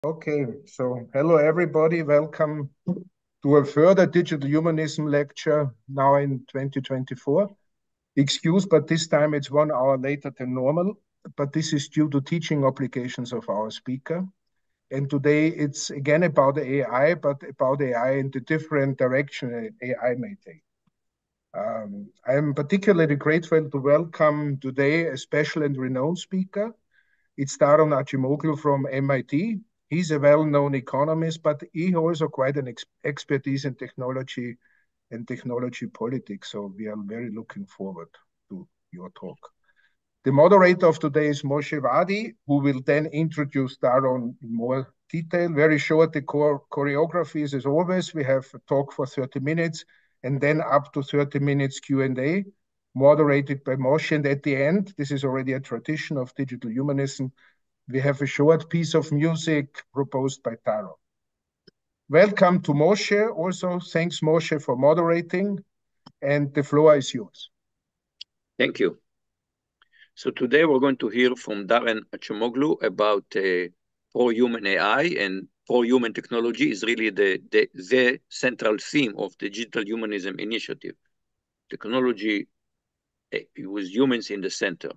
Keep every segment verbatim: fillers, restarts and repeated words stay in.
Okay, so hello everybody. Welcome to a further digital humanism lecture now in twenty twenty-four. Excuse, but this time it's one hour later than normal, but this is due to teaching obligations of our speaker. And today it's again about A I, but about A I in the different direction A I may take. Um, I am particularly grateful to welcome today a special and renowned speaker. It's Daron Acemoğlu from M I T. He's a well-known economist, but he also quite an ex expertise in technology and technology politics. So we are very looking forward to your talk. The moderator of today is Moshe Vardi, who will then introduce Daron in more detail. Very short, the core choreography is as always. We have a talk for thirty minutes and then up to thirty minutes Q and A, moderated by Moshe. And at the end, this is already a tradition of digital humanism, we have a short piece of music proposed by Daron. Welcome to Moshe. Also, thanks, Moshe, for moderating. And the floor is yours. Thank you. So today we're going to hear from Daron Acemoğlu about uh, pro-human A I, and pro-human technology is really the, the, the central theme of the Digital Humanism Initiative. Technology uh, with humans in the center.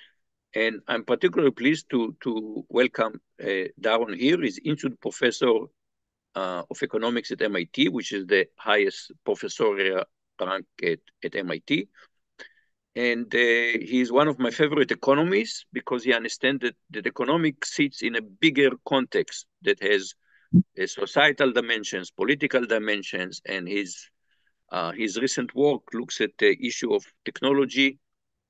And I'm particularly pleased to, to welcome uh, Daron here. He's Institute Professor uh, of Economics at M I T, which is the highest professorial rank at, at M I T. And uh, he's one of my favorite economists because he understands that, that economics sits in a bigger context that has uh, societal dimensions, political dimensions, and his, uh, his recent work looks at the issue of technology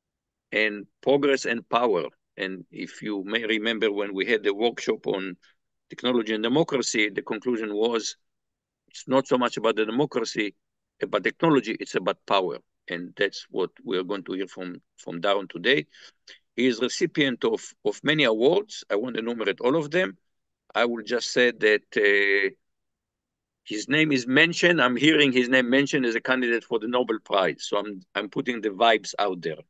and progress and power. And if you may remember when we had the workshop on technology and democracy, the conclusion was it's not so much about the democracy, about technology, it's about power. And that's what we're going to hear from, from Daron today. He is recipient of, of many awards. I won't enumerate all of them. I will just say that uh, his name is mentioned. I'm hearing his name mentioned as a candidate for the Nobel Prize. So I'm, I'm putting the vibes out there.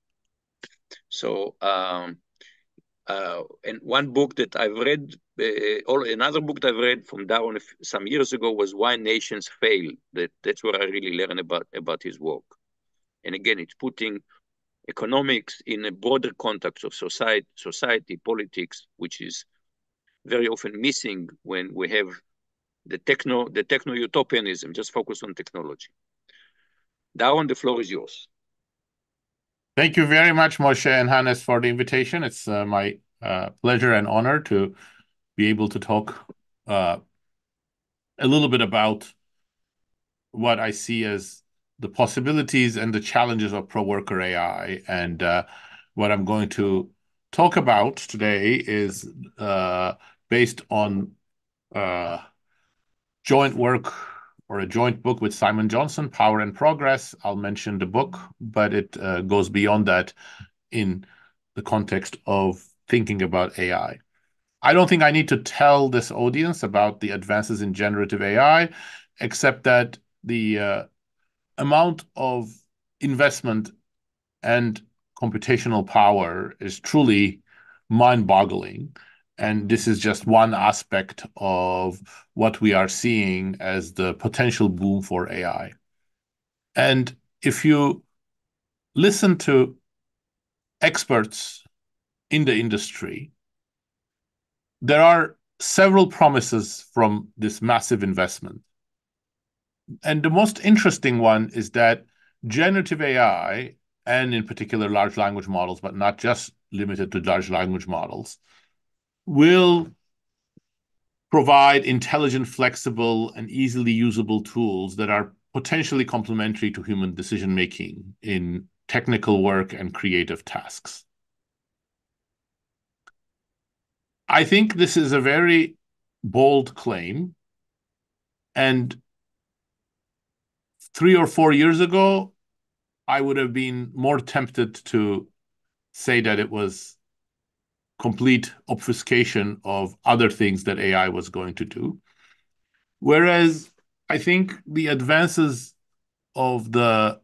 So, um, uh, and one book that I've read, uh, or another book that I've read from Daron some years ago was Why Nations Fail. That, that's where I really learned about, about his work. And again, it's putting economics in a broader context of society, society, politics, which is very often missing when we have the techno, the techno-utopianism, just focus on technology. Daron, the floor is yours. Thank you very much, Moshe and Hannes, for the invitation. It's uh, my uh, pleasure and honor to be able to talk uh, a little bit about what I see as the possibilities and the challenges of pro-worker A I. And uh, what I'm going to talk about today is uh, based on uh, joint work or a joint book with Simon Johnson, Power and Progress. I'll mention the book, but it uh, goes beyond that in the context of thinking about A I. I don't think I need to tell this audience about the advances in generative A I, except that the uh, amount of investment and computational power is truly mind-boggling. And this is just one aspect of what we are seeing as the potential boom for A I. And if you listen to experts in the industry, there are several promises from this massive investment. And the most interesting one is that generative A I, and in particular large language models, but not just limited to large language models, will provide intelligent, flexible, and easily usable tools that are potentially complementary to human decision-making in technical work and creative tasks. I think this is a very bold claim, and three or four years ago, I would have been more tempted to say that it was complete obfuscation of other things that A I was going to do. Whereas I think the advances of the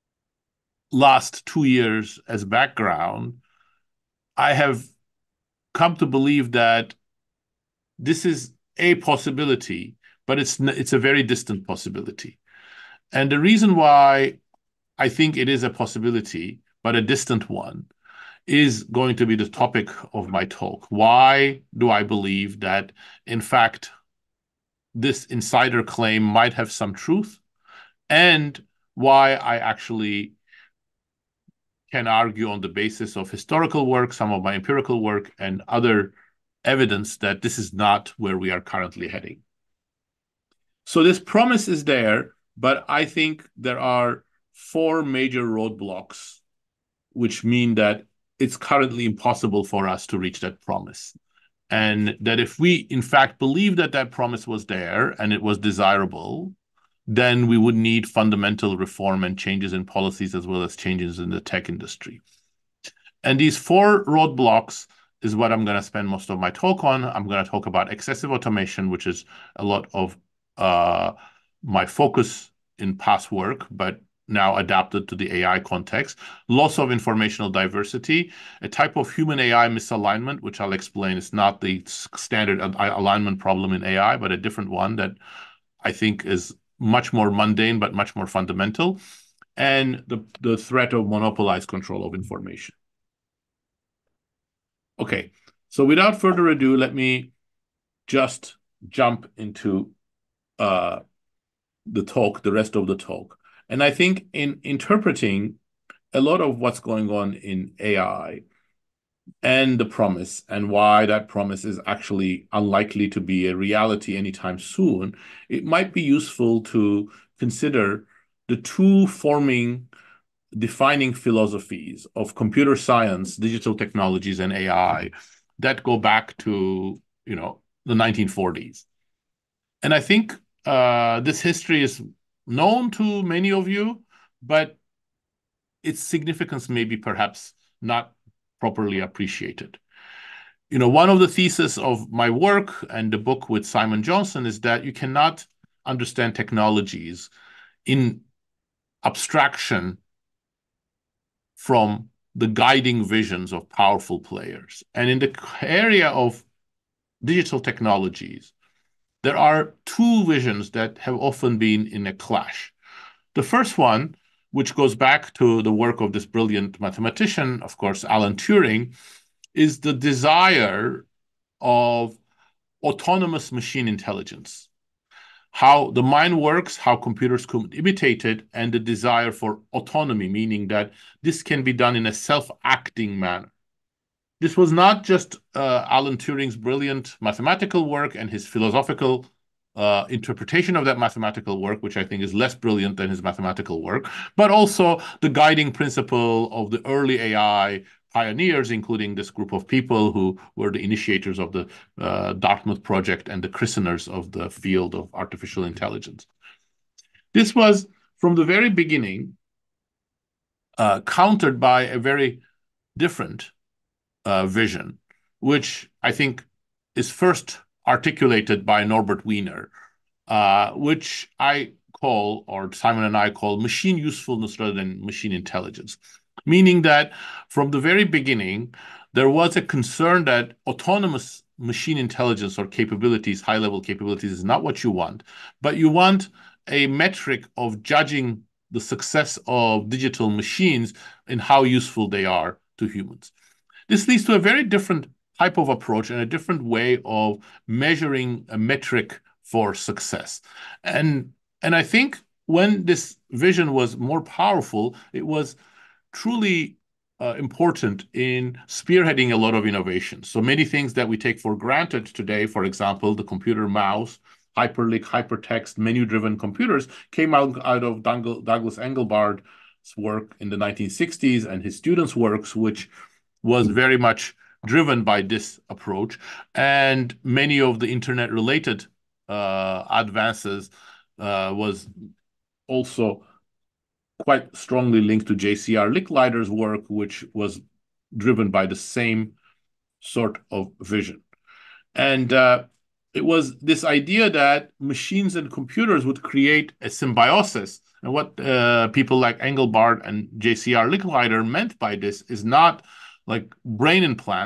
last two years as background, I have come to believe that this is a possibility, but it's it's a very distant possibility. And the reason why I think it is a possibility, but a distant one, is going to be the topic of my talk. Why do I believe that, in fact, this insider claim might have some truth, and why I actually can argue on the basis of historical work, some of my empirical work, and other evidence that this is not where we are currently heading. So this promise is there, but I think there are four major roadblocks, which mean that it's currently impossible for us to reach that promise. And that if we, in fact, believe that that promise was there and it was desirable, then we would need fundamental reform and changes in policies as well as changes in the tech industry. And these four roadblocks is what I'm going to spend most of my talk on. I'm going to talk about excessive automation, which is a lot of uh, my focus in past work, but now adapted to the A I context, loss of informational diversity, a type of human A I misalignment, which I'll explain is not the standard alignment problem in A I, but a different one that I think is much more mundane, but much more fundamental, and the, the threat of monopolized control of information. Okay, so without further ado, let me just jump into uh, the talk, the rest of the talk. And I think in interpreting a lot of what's going on in A I and the promise and why that promise is actually unlikely to be a reality anytime soon, it might be useful to consider the two forming, defining philosophies of computer science, digital technologies, and A I that go back to, you know, the nineteen forties. And I think uh, this history is known to many of you, but its significance may be perhaps not properly appreciated. You know, one of the theses of my work and the book with Simon Johnson is that you cannot understand technologies in abstraction from the guiding visions of powerful players. And in the area of digital technologies, there are two visions that have often been in a clash. The first one, which goes back to the work of this brilliant mathematician, of course, Alan Turing, is the desire of autonomous machine intelligence. How the mind works, how computers could imitate it, and the desire for autonomy, meaning that this can be done in a self-acting manner. This was not just uh, Alan Turing's brilliant mathematical work and his philosophical uh, interpretation of that mathematical work, which I think is less brilliant than his mathematical work, but also the guiding principle of the early A I pioneers, including this group of people who were the initiators of the uh, Dartmouth project and the christeners of the field of artificial intelligence. This was, from the very beginning, uh, countered by a very different uh, vision, which I think is first articulated by Norbert Wiener, uh, which I call, or Simon and I call, machine usefulness rather than machine intelligence. Meaning that from the very beginning, there was a concern that autonomous machine intelligence or capabilities, high-level capabilities, is not what you want, but you want a metric of judging the success of digital machines and how useful they are to humans. This leads to a very different type of approach and a different way of measuring a metric for success. And, and I think when this vision was more powerful, it was truly uh, important in spearheading a lot of innovation. So many things that we take for granted today, for example, the computer mouse, hyperlink, hypertext, menu-driven computers, came out, out of Douglas Engelbard's work in the nineteen sixties and his students' works, which was very much driven by this approach. And many of the internet-related uh, advances uh, was also quite strongly linked to J C R Licklider's work, which was driven by the same sort of vision. And uh, it was this idea that machines and computers would create a symbiosis. And what uh, people like Engelbard and J C R Licklider meant by this is not like brain implants,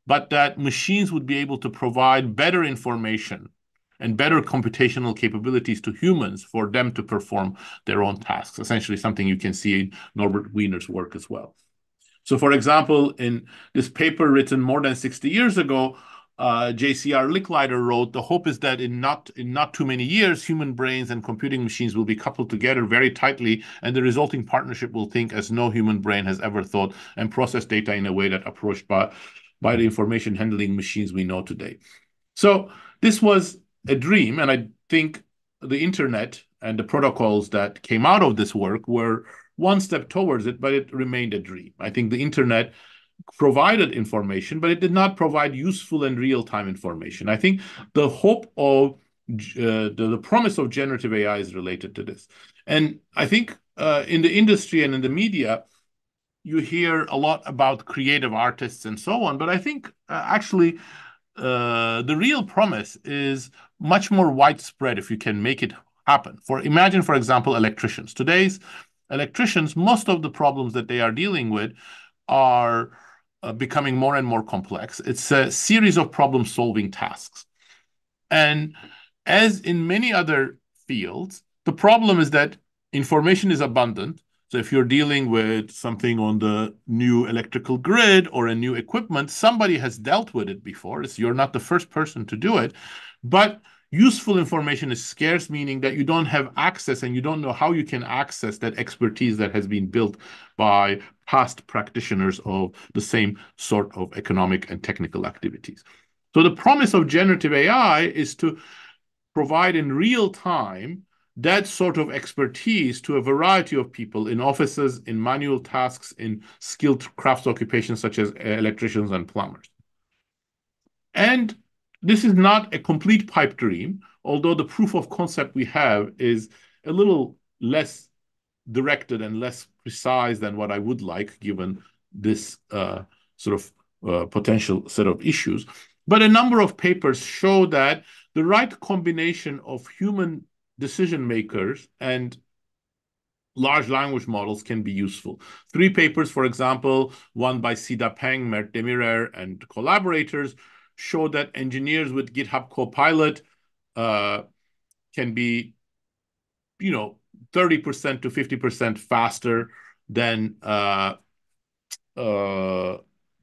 but that machines would be able to provide better information and better computational capabilities to humans for them to perform their own tasks, essentially something you can see in Norbert Wiener's work as well. So, for example, in this paper written more than sixty years ago, uh, J C R Licklider wrote, the hope is that in not, in not too many years, human brains and computing machines will be coupled together very tightly, and the resulting partnership will think as no human brain has ever thought and process data in a way that approached by, by the information handling machines we know today. So this was a dream, and I think the internet and the protocols that came out of this work were one step towards it, but it remained a dream. I think the internet provided information, but it did not provide useful and real-time information. I think the hope of uh, the, the promise of generative A I is related to this. And I think uh, in the industry and in the media, you hear a lot about creative artists and so on, but I think uh, actually uh, the real promise is much more widespread if you can make it happen. For imagine, for example, electricians. Today's electricians, most of the problems that they are dealing with are uh, becoming more and more complex. It's a series of problem-solving tasks. And as in many other fields, the problem is that information is abundant. So if you're dealing with something on the new electrical grid or a new equipment, somebody has dealt with it before. It's, you're not the first person to do it. But useful information is scarce, meaning that you don't have access and you don't know how you can access that expertise that has been built by past practitioners of the same sort of economic and technical activities. So the promise of generative A I is to provide in real time that sort of expertise to a variety of people in offices, in manual tasks, in skilled crafts occupations such as electricians and plumbers. And this is not a complete pipe dream, although the proof of concept we have is a little less directed and less precise than what I would like, given this uh, sort of uh, potential set of issues. But a number of papers show that the right combination of human decision makers and large language models can be useful. Three papers, for example, one by Sida Peng, Mert Demirer, and collaborators, show that engineers with GitHub Copilot uh, can be, you know, thirty percent to fifty percent faster than uh, uh,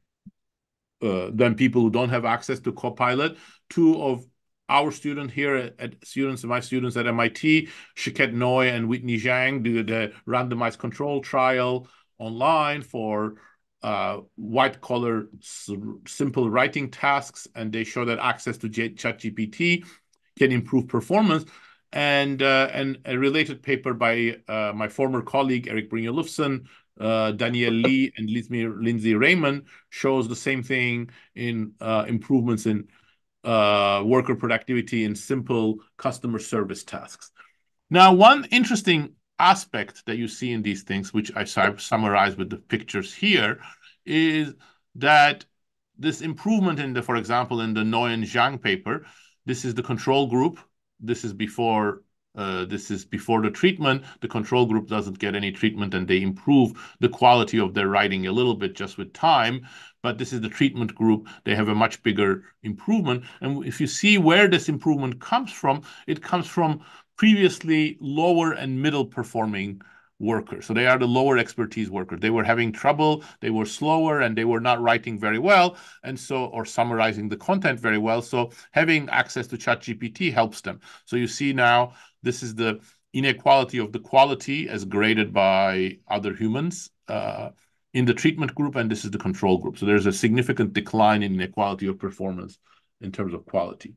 uh, than people who don't have access to Copilot. Two of our students here at, at students, my students at M I T, Shiket Noy and Whitney Zhang, do the randomized control trial online for uh, white-collar simple writing tasks, and they show that access to ChatGPT can improve performance. And, uh, and a related paper by uh, my former colleague, Eric Brynjolfsson, uh, Danielle Lee, and Lindsay Raymond shows the same thing in uh, improvements in uh, worker productivity in simple customer service tasks. Now, one interesting aspect that you see in these things, which I summarize with the pictures here, is that this improvement in the, for example, in the Noy and Zhang paper, this is the control group. This is before uh, this is before the treatment. The control group doesn't get any treatment, and they improve the quality of their writing a little bit just with time. But this is the treatment group. They have a much bigger improvement. And if you see where this improvement comes from, it comes from previously lower and middle performing workers. So they are the lower expertise workers. They were having trouble, they were slower, and they were not writing very well, and so, or summarizing the content very well. So having access to ChatGPT helps them. So you see now, this is the inequality of the quality as graded by other humans uh, in the treatment group, and this is the control group. So there's a significant decline in inequality of performance in terms of quality.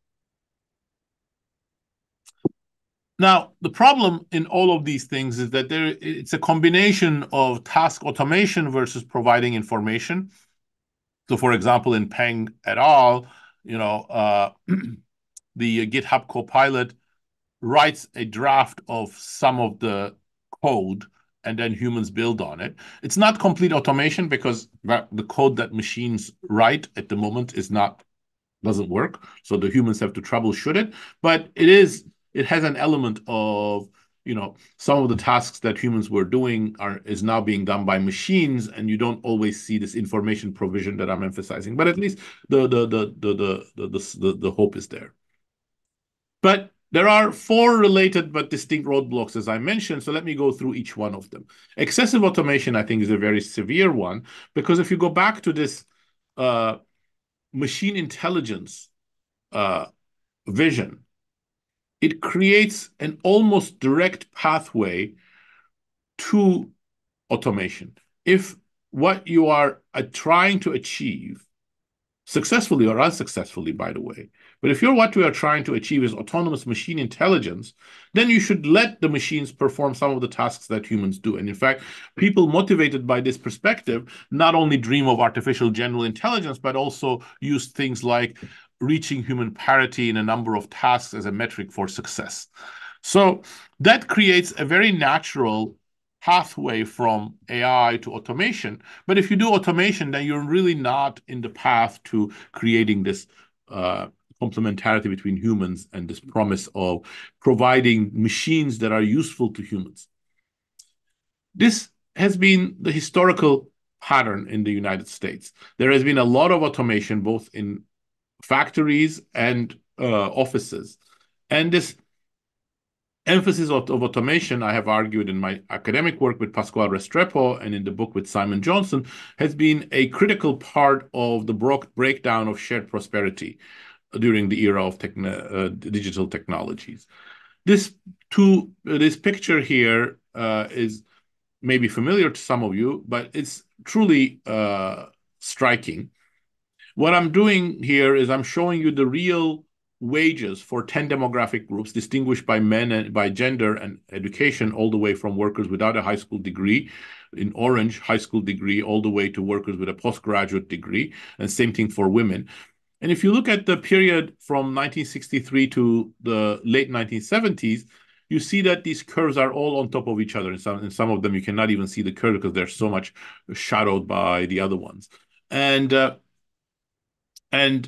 Now, the problem in all of these things is that there it's a combination of task automation versus providing information. So, for example, in Peng et al., you know, uh, the GitHub Copilot writes a draft of some of the code, and then humans build on it. It's not complete automation because the code that machines write at the moment is not doesn't work. So the humans have to troubleshoot it, but it is. It has an element of you know, some of the tasks that humans were doing are is now being done by machines, and you don't always see this information provision that I'm emphasizing. But at least the the the the the the the, the, the hope is there. But there are four related but distinct roadblocks, as I mentioned, so let me go through each one of them. Excessive automation, I think, is a very severe one, because if you go back to this uh, machine intelligence uh, vision, it creates an almost direct pathway to automation. If what you are uh, trying to achieve, successfully or unsuccessfully, by the way, but if you're what we are trying to achieve is autonomous machine intelligence, then you should let the machines perform some of the tasks that humans do. And in fact, people motivated by this perspective not only dream of artificial general intelligence, but also use things like reaching human parity in a number of tasks as a metric for success. So that creates a very natural pathway from A I to automation. But if you do automation, then you're really not in the path to creating this uh, complementarity between humans and this promise of providing machines that are useful to humans. This has been the historical pattern in the United States. There has been a lot of automation, both in factories and uh, offices. And this emphasis of, of automation, I have argued in my academic work with Pasquale Restrepo and in the book with Simon Johnson, has been a critical part of the breakdown of shared prosperity during the era of uh, digital technologies. This, two, uh, this picture here uh, is maybe familiar to some of you, but it's truly uh, striking. What I'm doing here is I'm showing you the real wages for ten demographic groups distinguished by men and by gender and education, all the way from workers without a high school degree, in orange, high school degree, all the way to workers with a postgraduate degree, and same thing for women. And if you look at the period from nineteen sixty-three to the late nineteen seventies, you see that these curves are all on top of each other. In some, in some of them, you cannot even see the curve because they're so much shadowed by the other ones. And, uh, and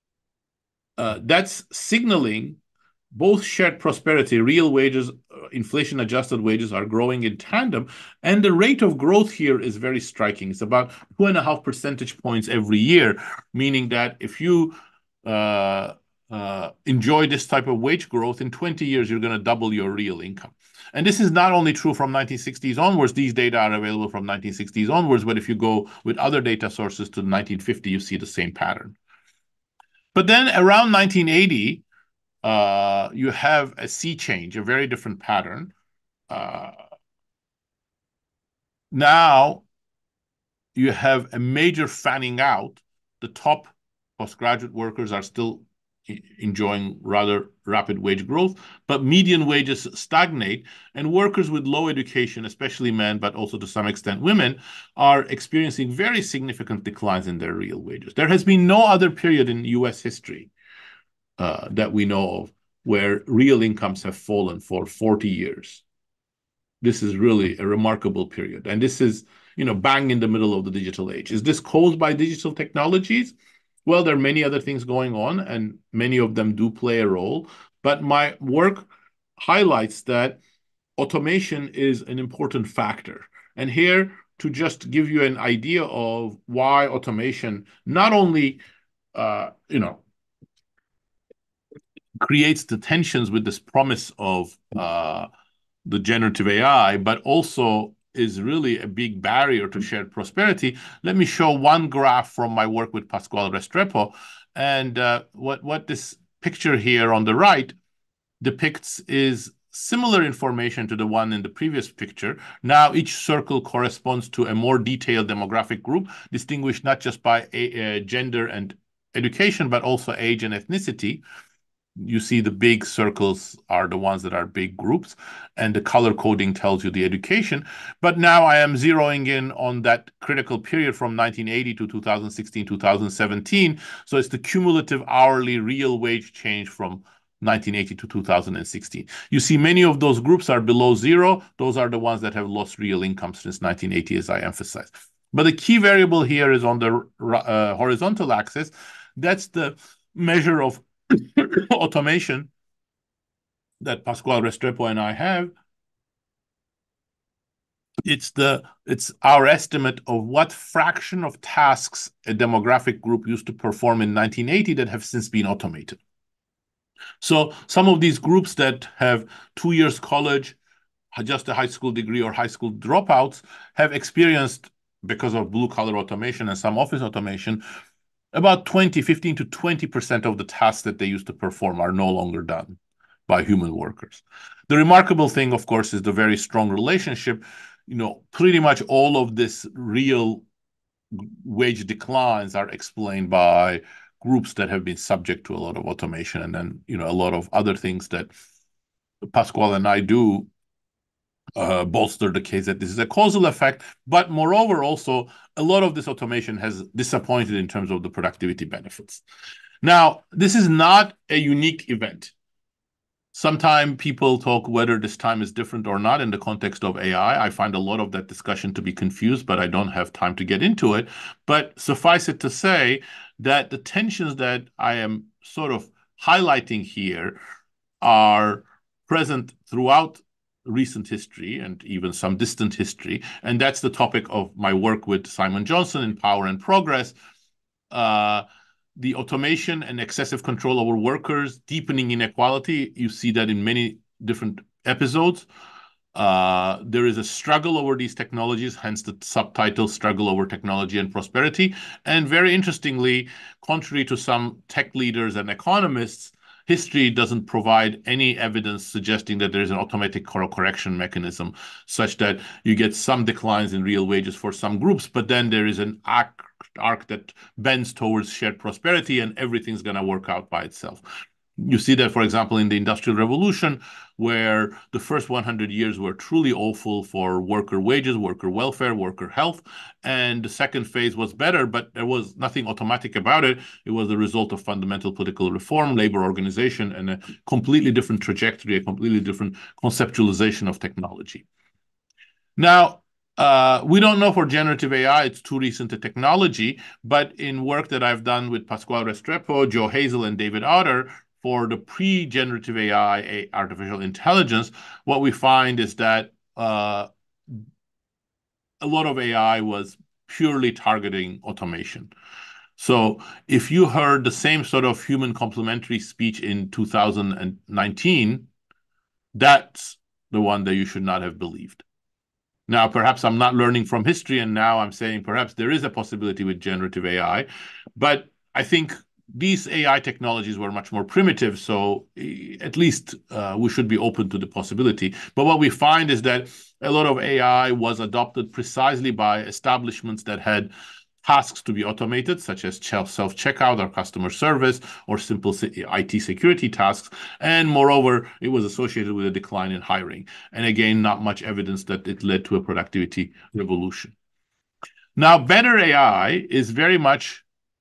Uh, that's signaling both shared prosperity, real wages, uh, inflation-adjusted wages are growing in tandem, and the rate of growth here is very striking. It's about two and a half percentage points every year, meaning that if you uh, uh, enjoy this type of wage growth, in twenty years, you're going to double your real income. And this is not only true from nineteen sixties onwards. These data are available from nineteen sixties onwards, but if you go with other data sources to nineteen fifty, you see the same pattern. But then around nineteen eighty, uh, you have a sea change, a very different pattern. Uh, now you have a major fanning out. The top postgraduate workers are still enjoying rather rapid wage growth, but median wages stagnate, and workers with low education, especially men, but also to some extent women, are experiencing very significant declines in their real wages. There has been no other period in U S history Uh, that we know of where real incomes have fallen for forty years. This is really a remarkable period. And this is, you know, bang in the middle of the digital age. Is this caused by digital technologies? Well, there are many other things going on, and many of them do play a role. But my work highlights that automation is an important factor. And here, to just give you an idea of why automation not only, uh, you know, creates the tensions with this promise of uh, the generative A I, but also is really a big barrier to shared prosperity. Let me show one graph from my work with Pasquale Restrepo. And uh, what, what this picture here on the right depicts is similar information to the one in the previous picture. Now each circle corresponds to a more detailed demographic group, distinguished not just by a, a gender and education, but also age and ethnicity. You see the big circles are the ones that are big groups, and the color coding tells you the education. But now I am zeroing in on that critical period from nineteen eighty to two thousand sixteen, two thousand seventeen. So it's the cumulative hourly real wage change from nineteen eighty to two thousand sixteen. You see many of those groups are below zero. Those are the ones that have lost real income since nineteen eighty, as I emphasized. But the key variable here is on the uh, horizontal axis. That's the measure of automation that Pasquale Restrepo and I have. It's the it's our estimate of what fraction of tasks a demographic group used to perform in nineteen eighty that have since been automated. So some of these groups that have two years college, just a high school degree or high school dropouts, have experienced, because of blue collar automation and some office automation, about twenty, fifteen to twenty percent of the tasks that they used to perform are no longer done by human workers. The remarkable thing, of course, is the very strong relationship. You know, pretty much all of this real wage declines are explained by groups that have been subject to a lot of automation, and then, you know, a lot of other things that Pasquale and I do uh, bolster the case that this is a causal effect. But moreover, also, a lot of this automation has disappointed in terms of the productivity benefits. Now, this is not a unique event. Sometimes people talk whether this time is different or not in the context of A I. I find a lot of that discussion to be confused, but I don't have time to get into it. But suffice it to say that the tensions that I am sort of highlighting here are present throughout recent history and even some distant history. And that's the topic of my work with Simon Johnson in Power and Progress. Uh, the automation and excessive control over workers, deepening inequality. You see that in many different episodes. Uh, there is a struggle over these technologies, hence the subtitle, Struggle Over Technology and Prosperity. And very interestingly, contrary to some tech leaders and economists, history doesn't provide any evidence suggesting that there's an automatic correction mechanism such that you get some declines in real wages for some groups, but then there is an arc, arc that bends towards shared prosperity and everything's going to work out by itself. You see that, for example, in the Industrial Revolution, where the first one hundred years were truly awful for worker wages, worker welfare, worker health. And the second phase was better, but there was nothing automatic about it. It was the result of fundamental political reform, labor organization, and a completely different trajectory, a completely different conceptualization of technology. Now, uh, we don't know for generative A I, it's too recent a technology, but in work that I've done with Pasquale Restrepo, Joe Hazel, and David Otter, for the pre-generative A I, artificial intelligence, what we find is that uh, a lot of A I was purely targeting automation. So if you heard the same sort of human complementary speech in two thousand nineteen, that's the one that you should not have believed. Now, perhaps I'm not learning from history, and now I'm saying perhaps there is a possibility with generative A I, but I think these A I technologies were much more primitive, so at least uh, we should be open to the possibility. But what we find is that a lot of A I was adopted precisely by establishments that had tasks to be automated, such as self-checkout or customer service or simple I T security tasks. And moreover, it was associated with a decline in hiring. And again, not much evidence that it led to a productivity revolution. Now, better A I is very much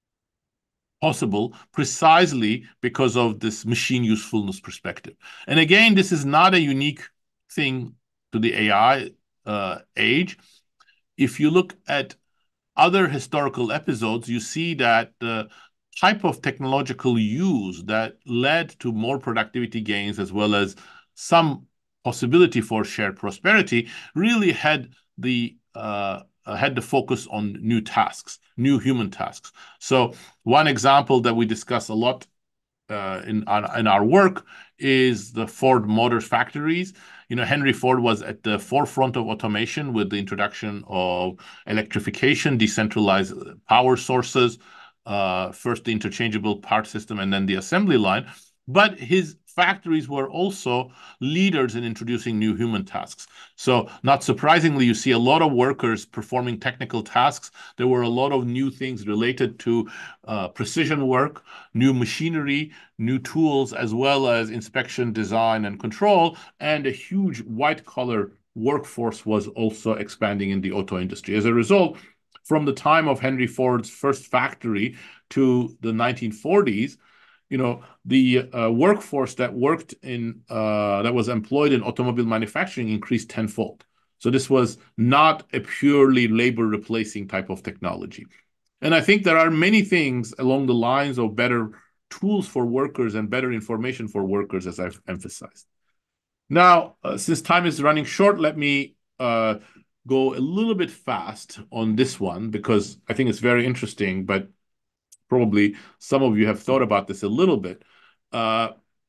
possible precisely because of this machine usefulness perspective. And again, this is not a unique thing to the A I uh, age. If you look at other historical episodes, you see that the type of technological use that led to more productivity gains as well as some possibility for shared prosperity really had the uh, had the focus on new tasks, new human tasks. So one example that we discuss a lot uh, in, in our work is the Ford Motors factories. You know, Henry Ford was at the forefront of automation with the introduction of electrification, decentralized power sources, uh, first the interchangeable part system, and then the assembly line. But his factories were also leaders in introducing new human tasks. So not surprisingly, you see a lot of workers performing technical tasks. There were a lot of new things related to uh, precision work, new machinery, new tools, as well as inspection, design, and control. And a huge white-collar workforce was also expanding in the auto industry. As a result, from the time of Henry Ford's first factory to the nineteen forties, you know, the uh, workforce that worked in, uh, that was employed in automobile manufacturing increased tenfold. So this was not a purely labor replacing type of technology. And I think there are many things along the lines of better tools for workers and better information for workers, as I've emphasized. Now, uh, since time is running short, let me uh, go a little bit fast on this one because I think it's very interesting, but probably some of you have thought about this a little bit. Uh,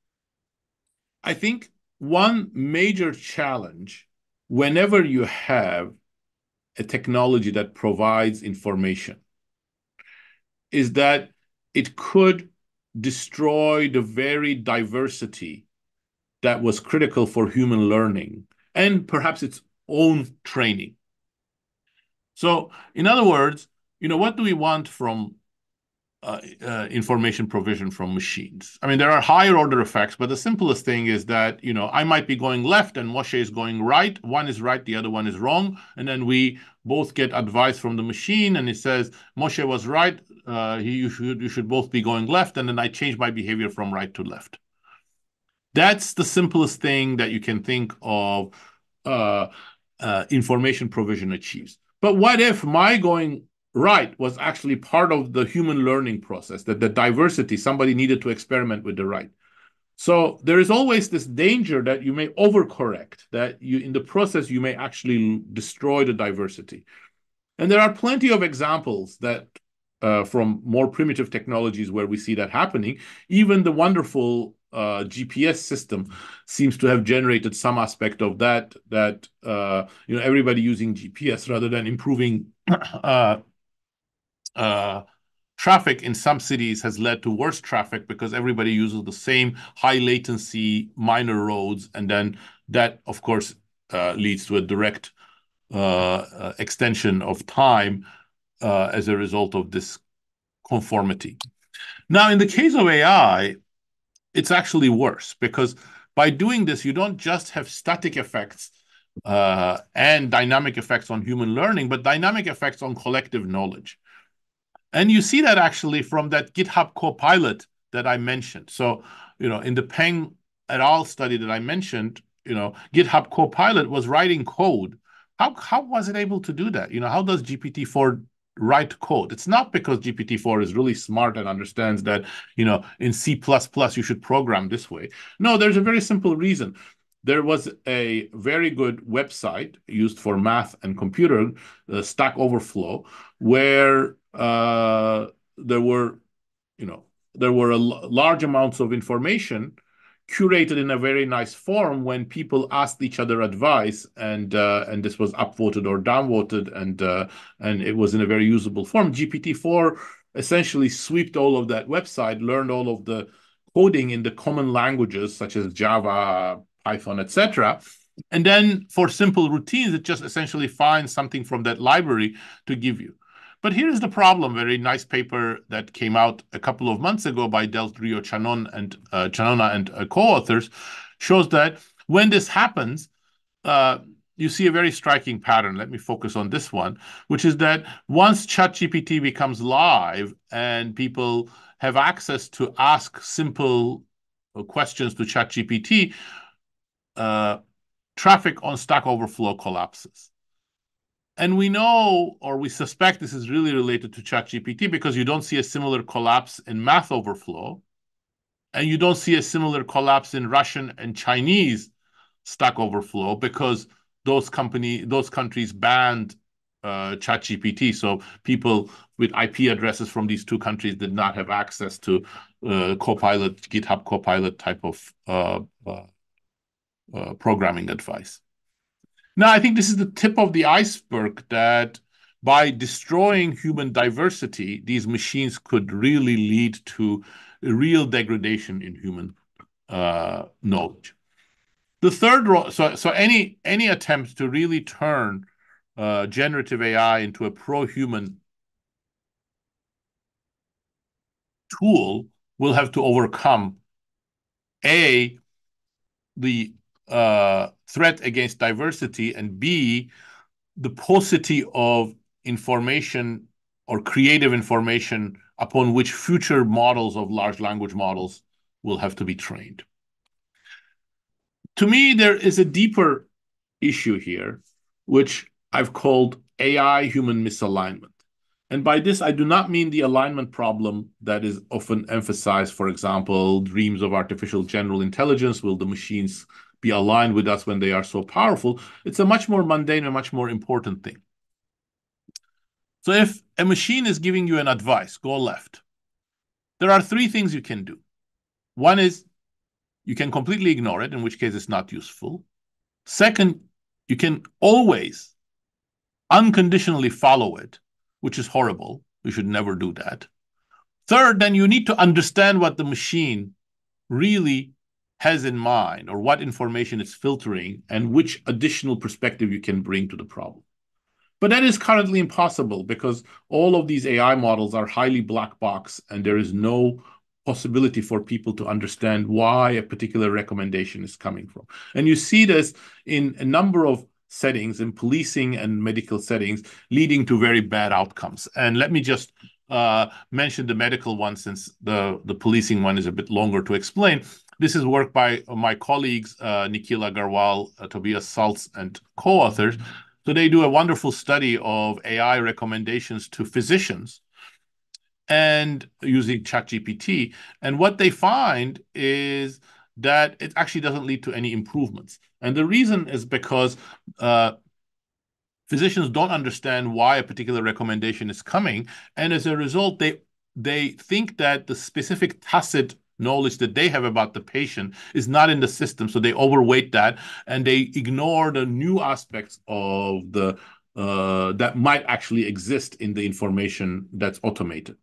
I think one major challenge whenever you have a technology that provides information is that it could destroy the very diversity that was critical for human learning and perhaps its own training. So, in other words, you know, what do we want from uh, uh, information provision from machines? I mean, there are higher order effects, but the simplest thing is that, you know, I might be going left and Moshe is going right. One is right, the other one is wrong. And then we both get advice from the machine and it says, Moshe was right. Uh, he, you should, you should both be going left. And then I change my behavior from right to left. That's the simplest thing that you can think of uh, uh, information provision achieves. But what if my going right was actually part of the human learning process, that the diversity, somebody needed to experiment with the right? So there is always this danger that you may overcorrect, that you in the process you may actually destroy the diversity. And there are plenty of examples that uh, from more primitive technologies where we see that happening. Even the wonderful uh, G P S system seems to have generated some aspect of that, that uh, you know, everybody using G P S rather than improving uh, uh, traffic in some cities has led to worse traffic because everybody uses the same high latency minor roads. And then that, of course, uh, leads to a direct uh, uh, extension of time uh, as a result of this conformity. Now, in the case of A I, it's actually worse because by doing this, you don't just have static effects uh, and dynamic effects on human learning, but dynamic effects on collective knowledge. And you see that actually from that GitHub Copilot that I mentioned. So, you know, in the Peng et al. Study that I mentioned, you know, GitHub Copilot was writing code. How, how was it able to do that? You know, how does G P T four write code? It's not because G P T four is really smart and understands that, you know, in C plus plus you should program this way. No, there's a very simple reason. There was a very good website used for math and computer, uh, Stack Overflow, where uh, there were, you know, there were a large amounts of information curated in a very nice form when people asked each other advice, and uh, and this was upvoted or downvoted, and uh, and it was in a very usable form. G P T four essentially swept all of that website, learned all of the coding in the common languages such as Java, Python, et cetera. And then for simple routines, it just essentially finds something from that library to give you. But here's the problem. Very nice paper that came out a couple of months ago by Del Rio Chanon and uh, Chanona and uh, co-authors shows that when this happens, uh, you see a very striking pattern. Let me focus on this one, which is that once ChatGPT becomes live and people have access to ask simple questions to ChatGPT, uh, traffic on Stack Overflow collapses. And we know, or we suspect this is really related to ChatGPT because you don't see a similar collapse in Math Overflow, and you don't see a similar collapse in Russian and Chinese Stack Overflow because those company, those countries banned uh, ChatGPT. So people with I P addresses from these two countries did not have access to uh, Copilot, GitHub Copilot type of uh, uh, uh, programming advice. Now, I think this is the tip of the iceberg that by destroying human diversity, these machines could really lead to a real degradation in human uh, knowledge. The third role, so, so any, any attempt to really turn uh, generative A I into a pro-human tool will have to overcome, A, the uh, threat against diversity, and B, the paucity of information or creative information upon which future models of large language models will have to be trained. To me, there is a deeper issue here, which I've called A I-human misalignment. And by this, I do not mean the alignment problem that is often emphasized, for example, dreams of artificial general intelligence. Will the machines be aligned with us when they are so powerful. It's a much more mundane and much more important thing. So if a machine is giving you an advice, go left, there are three things you can do. One is you can completely ignore it, in which case it's not useful. Second, you can always unconditionally follow it, which is horrible. We should never do that. Third, then you need to understand what the machine really has in mind, or what information it's filtering, and which additional perspective you can bring to the problem. But that is currently impossible because all of these A I models are highly black box, and there is no possibility for people to understand why a particular recommendation is coming from. And you see this in a number of settings, in policing and medical settings, leading to very bad outcomes. And let me just uh, mention the medical one, since the, the policing one is a bit longer to explain. This is work by my colleagues, uh, Nikhil Agarwal, uh, Tobias Salz, and co-authors. So they do a wonderful study of A I recommendations to physicians and using ChatGPT. And what they find is that it actually doesn't lead to any improvements. And the reason is because uh, physicians don't understand why a particular recommendation is coming. And as a result, they, they think that the specific tacit knowledge that they have about the patient is not in the system. So they overweight that and they ignore the new aspects of the uh, that might actually exist in the information that's automated.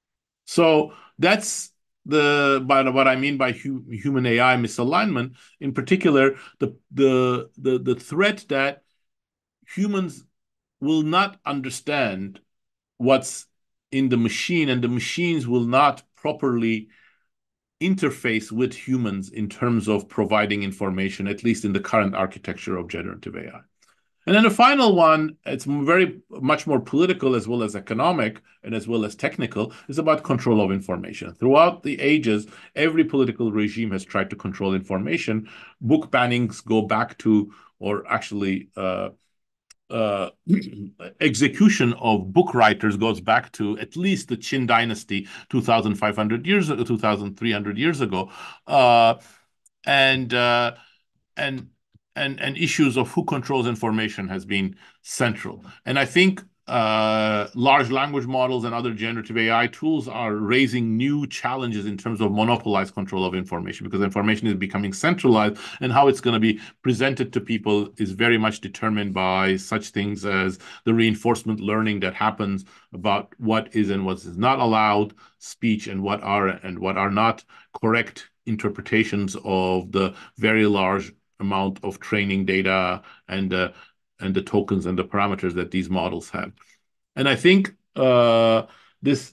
So that's the by what I mean by hu human A I misalignment. In particular, the the the the threat that humans will not understand what's in the machine, and the machines will not properly interface with humans in terms of providing information, at least in the current architecture of generative A I. And then the final one, it's very much more political as well as economic and as well as technical, is about control of information. Throughout the ages, every political regime has tried to control information. Book bannings go back to, or actually uh, uh, execution of book writers goes back to at least the Qin dynasty, two thousand five hundred years ago, two thousand three hundred years ago, uh, and uh, and and and issues of who controls information has been central. And I think uh, large language models and other generative A I tools are raising new challenges in terms of monopolized control of information, because information is becoming centralized, and how it's going to be presented to people is very much determined by such things as the reinforcement learning that happens about what is and what is not allowed speech, and what are and what are not correct interpretations of the very large amount of training data and uh, and the tokens and the parameters that these models have. And I think uh, this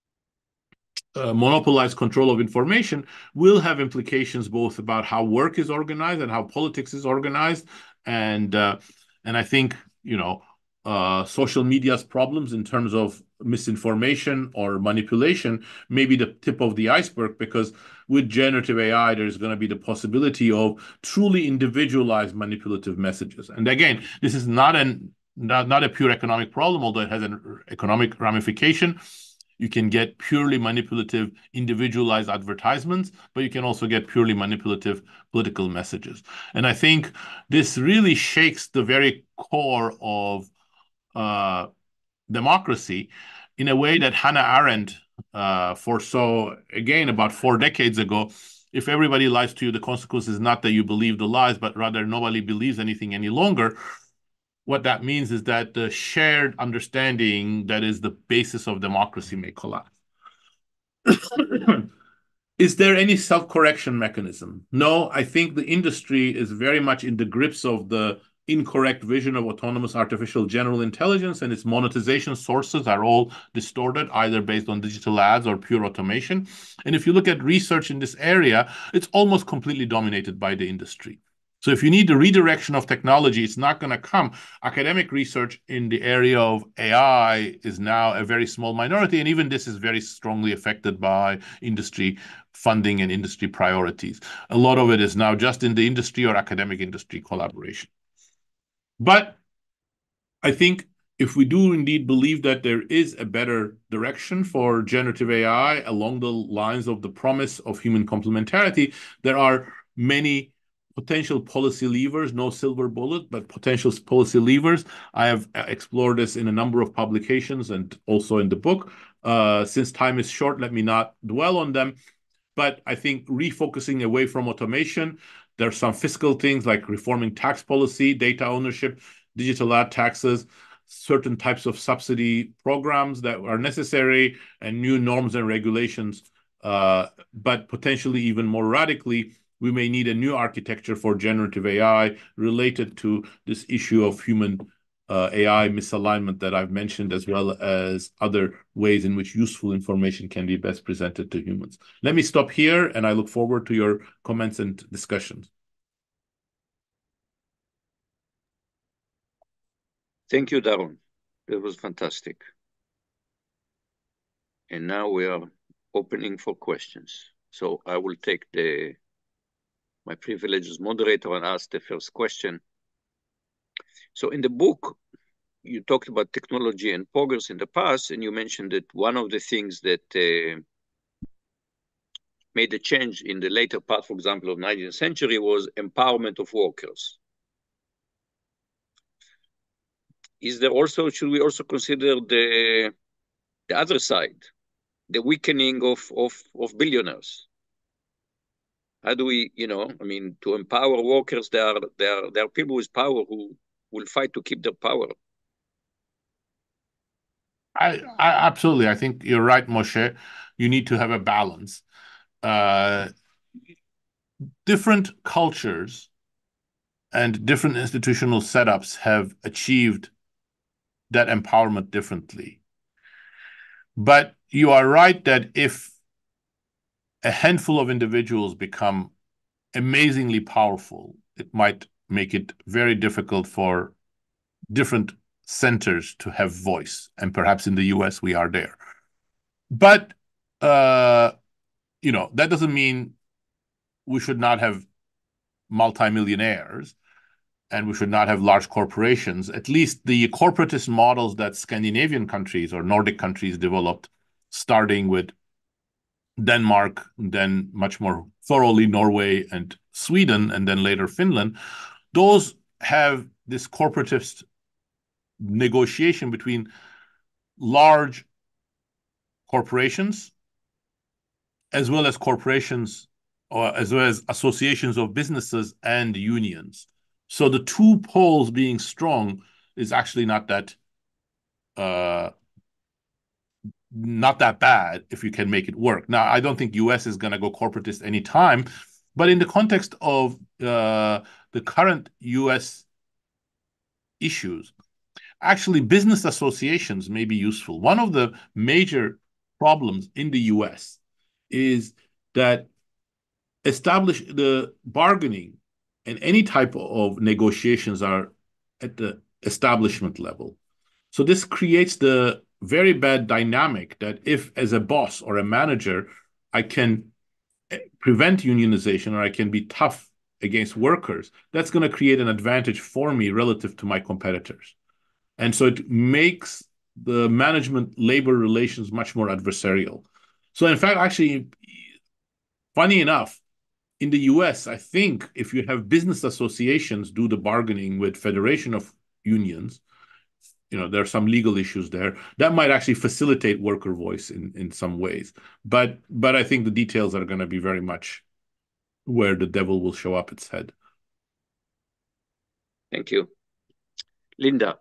uh, monopolized control of information will have implications both about how work is organized and how politics is organized. And uh, and I think, you know, uh, social media's problems in terms of misinformation or manipulation may be the tip of the iceberg, because with generative A I, there's going to be the possibility of truly individualized manipulative messages. And again, this is not an not, not a pure economic problem, although it has an economic ramification. You can get purely manipulative, individualized advertisements, but you can also get purely manipulative political messages. And I think this really shakes the very core of uh, democracy in a way that Hannah Arendt uh, foresaw, again, about four decades ago. If everybody lies to you, the consequence is not that you believe the lies, but rather nobody believes anything any longer. What that means is that the shared understanding that is the basis of democracy may collapse. Is there any self-correction mechanism? No, I think the industry is very much in the grips of the incorrect vision of autonomous artificial general intelligence, and its monetization sources are all distorted, either based on digital ads or pure automation. And if you look at research in this area, it's almost completely dominated by the industry. So if you need the redirection of technology, it's not going to come. Academic research in the area of A I is now a very small minority, and even this is very strongly affected by industry funding and industry priorities. A lot of it is now just in the industry or academic industry collaboration. But I think if we do indeed believe that there is a better direction for generative A I along the lines of the promise of human complementarity, there are many potential policy levers, no silver bullet, but potential policy levers. I have explored this in a number of publications and also in the book. Uh, since time is short, let me not dwell on them. But I think refocusing away from automation, there's some fiscal things like reforming tax policy, data ownership, digital ad taxes, certain types of subsidy programs that are necessary, and new norms and regulations. Uh, but potentially even more radically, we may need a new architecture for generative A I related to this issue of human uh, A I misalignment that I've mentioned, as well as other ways in which useful information can be best presented to humans. Let me stop here, and I look forward to your comments and discussions. Thank you, Daron. That was fantastic. And now we are opening for questions. So I will take the my privilege as moderator and ask the first question. So in the book, you talked about technology and progress in the past, and you mentioned that one of the things that uh, made a change in the later part, for example, of nineteenth century was empowerment of workers. Is there also, should we also consider the, the other side, the weakening of, of, of billionaires? How do we, you know, I mean, to empower workers, there are, there are, there are people with power who will fight to keep their power. I, I absolutely. I think you're right, Moshe. You need to have a balance. Uh, different cultures and different institutional setups have achieved that empowerment differently. But you are right that if a handful of individuals become amazingly powerful, it might make it very difficult for different centers to have voice. And perhaps in the U S we are there. But, uh, you know, that doesn't mean we should not have multimillionaires and we should not have large corporations. At least the corporatist models that Scandinavian countries or Nordic countries developed, starting with Denmark, then much more thoroughly Norway and Sweden, and then later Finland, those have this corporatist negotiation between large corporations as well as corporations or as well as associations of businesses and unions. So the two poles being strong is actually not that uh, not that bad if you can make it work. Now, I don't think U S is going to go corporatist anytime, but in the context of uh, the current U S issues, actually business associations may be useful. One of the major problems in the U S is that establish the bargaining and any type of negotiations are at the establishment level. So this creates the very bad dynamic that if as a boss or a manager, I can prevent unionization or I can be tough against workers, that's going to create an advantage for me relative to my competitors. And so it makes the management labor relations much more adversarial. So in fact, actually, funny enough, in the U S, I think if you have business associations do the bargaining with federation of unions, you know, there are some legal issues there that might actually facilitate worker voice in, in some ways. But but I think the details are going to be very much where the devil will show up its head. Thank you. Linda.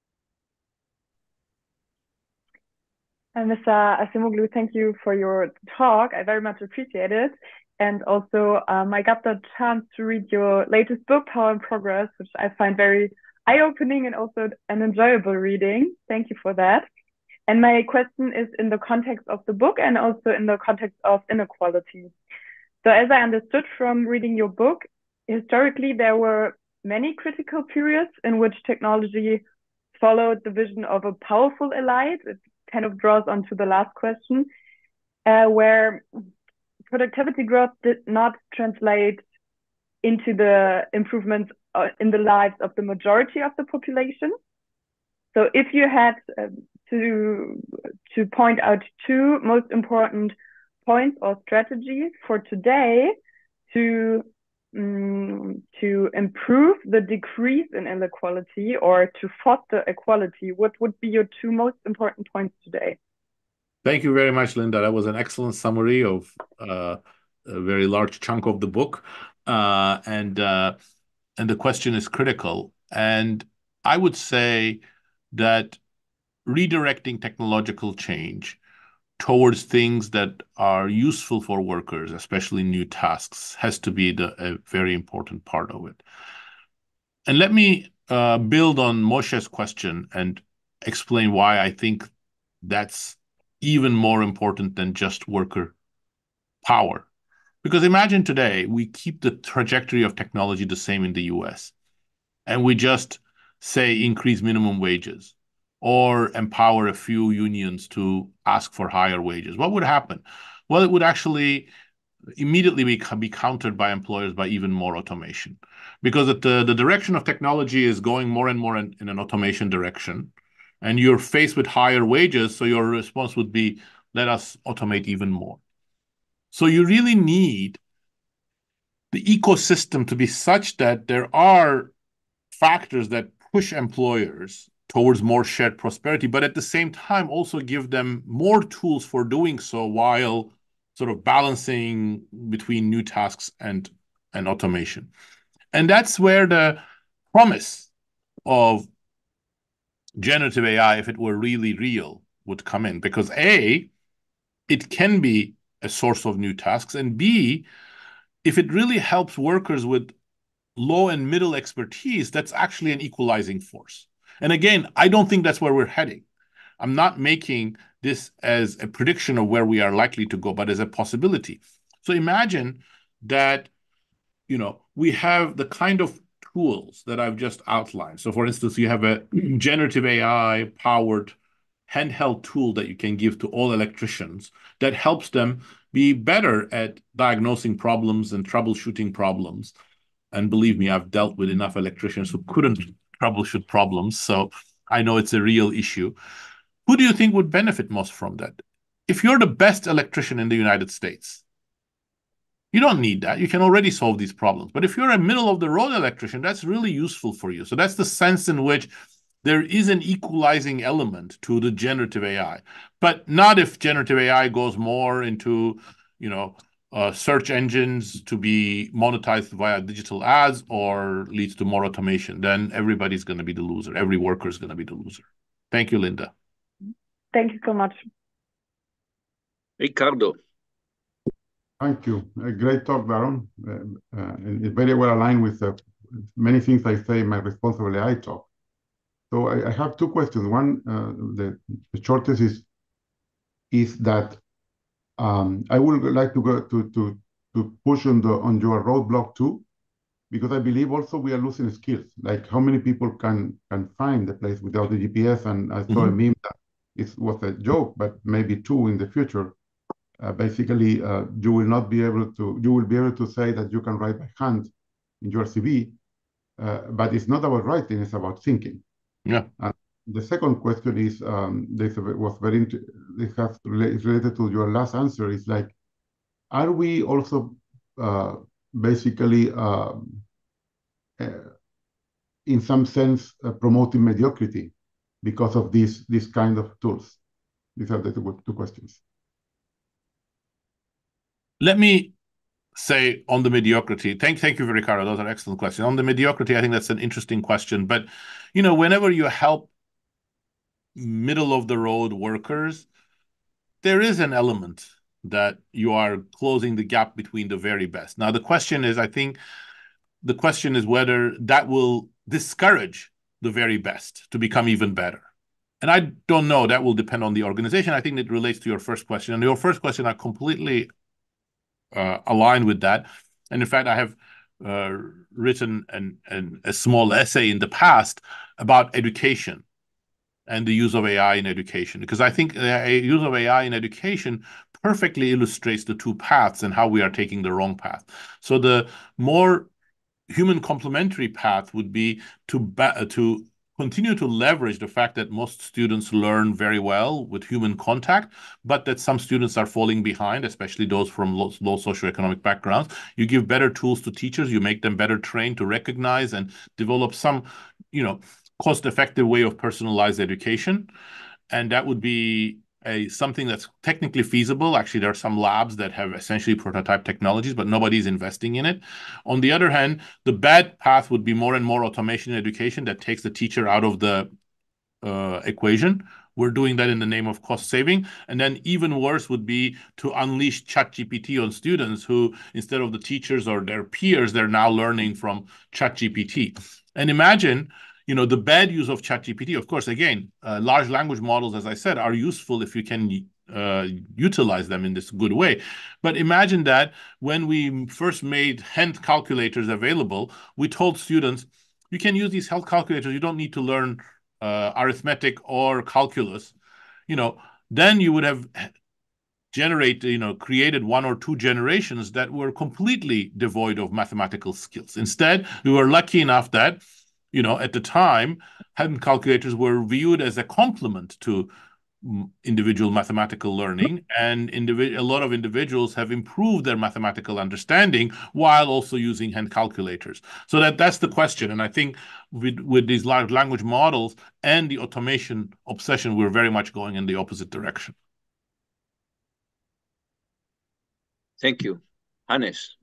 And Mister Acemoğlu, thank you for your talk. I very much appreciate it. And also, um, I got the chance to read your latest book, Power and Progress, which I find very eye-opening and also an enjoyable reading. Thank you for that. And my question is in the context of the book and also in the context of inequality. So as I understood from reading your book, historically, there were many critical periods in which technology followed the vision of a powerful elite. It kind of draws onto the last question, uh, where productivity growth did not translate into the improvements in the lives of the majority of the population. So if you had uh, to, to point out two most important points or strategies for today to um, to improve the decrease in inequality or to foster equality, what would be your two most important points today? Thank you very much, Linda. That was an excellent summary of uh, a very large chunk of the book. Uh, and, uh, and the question is critical. And I would say that redirecting technological change towards things that are useful for workers, especially new tasks, has to be the, a very important part of it. And let me uh, build on Moshe's question and explain why I think that's even more important than just worker power. Because imagine today we keep the trajectory of technology the same in the U S and we just say increase minimum wages or empower a few unions to ask for higher wages. What would happen? Well, it would actually immediately be, be countered by employers by even more automation, because the, the direction of technology is going more and more in, in an automation direction, and you're faced with higher wages, so your response would be, let us automate even more. So you really need the ecosystem to be such that there are factors that push employers towards more shared prosperity, but at the same time also give them more tools for doing so while sort of balancing between new tasks and, and automation. And that's where the promise of generative A I, if it were really real, would come in. Because A, it can be a source of new tasks, and B, if it really helps workers with low and middle expertise, that's actually an equalizing force. And again, I don't think that's where we're heading. I'm not making this as a prediction of where we are likely to go, but as a possibility. So imagine that, you know, we have the kind of tools that I've just outlined. So for instance, you have a generative A I powered handheld tool that you can give to all electricians that helps them be better at diagnosing problems and troubleshooting problems. And believe me, I've dealt with enough electricians who couldn't troubleshoot problems, so I know it's a real issue. Who do you think would benefit most from that? If you're the best electrician in the United States, you don't need that. You can already solve these problems. But if you're a middle-of-the-road electrician, that's really useful for you. So that's the sense in which there is an equalizing element to the generative A I. But not if generative A I goes more into, you know, Uh, search engines to be monetized via digital ads or leads to more automation, then everybody's going to be the loser. Every worker is going to be the loser. Thank you, Linda. Thank you so much. Ricardo. Thank you. A great talk, Daron. Uh, uh, and it's very well aligned with uh, many things I say in my responsible A I talk. So I, I have two questions. One, uh, the, the shortest is, is that Um, I would like to go to to to push on the on your roadblock too, because I believe also we are losing skills. Like how many people can can find the place without the G P S? And I saw mm-hmm. a meme that it was a joke, but maybe two in the future. Uh, basically, uh, you will not be able to. You will be able to say that you can write by hand in your C V, uh, but it's not about writing; it's about thinking. Yeah. And the second question is, um, this was very, this has is related to your last answer, is like, are we also uh, basically, uh, uh, in some sense, uh, promoting mediocrity because of these, these kind of tools? These are the two, two questions. Let me say on the mediocrity, thank, thank you, Ricardo. Those are excellent questions. On the mediocrity, I think that's an interesting question. But, you know, whenever you help middle of the road workers, there is an element that you are closing the gap between the very best. Now, the question is, I think the question is whether that will discourage the very best to become even better. And I don't know, that will depend on the organization. I think it relates to your first question. And your first question, I completely uh, align with that. And in fact, I have uh, written an, an, a small essay in the past about education and the use of A I in education, because I think the use of A I in education perfectly illustrates the two paths and how we are taking the wrong path. So the more human complementary path would be to to continue to leverage the fact that most students learn very well with human contact, but that some students are falling behind, especially those from low, low socioeconomic backgrounds. You give better tools to teachers, you make them better trained to recognize and develop some, you know, cost-effective way of personalized education. And that would be a something that's technically feasible. Actually, there are some labs that have essentially prototype technologies, but nobody's investing in it. On the other hand, the bad path would be more and more automation in education that takes the teacher out of the uh, equation. We're doing that in the name of cost saving. And then even worse would be to unleash ChatGPT on students who, instead of the teachers or their peers, they're now learning from ChatGPT. And imagine, you know, the bad use of ChatGPT. Of course, again, uh, large language models, as I said, are useful if you can uh, utilize them in this good way. But imagine that when we first made hand calculators available, we told students, you can use these hand calculators. You don't need to learn uh, arithmetic or calculus. You know, then you would have generate, you know, created one or two generations that were completely devoid of mathematical skills. Instead, we were lucky enough that, you know, at the time, hand calculators were viewed as a complement to individual mathematical learning, and a lot of individuals have improved their mathematical understanding while also using hand calculators. So that that's the question. And I think with, with these large language models and the automation obsession, we're very much going in the opposite direction. Thank you. Hannes.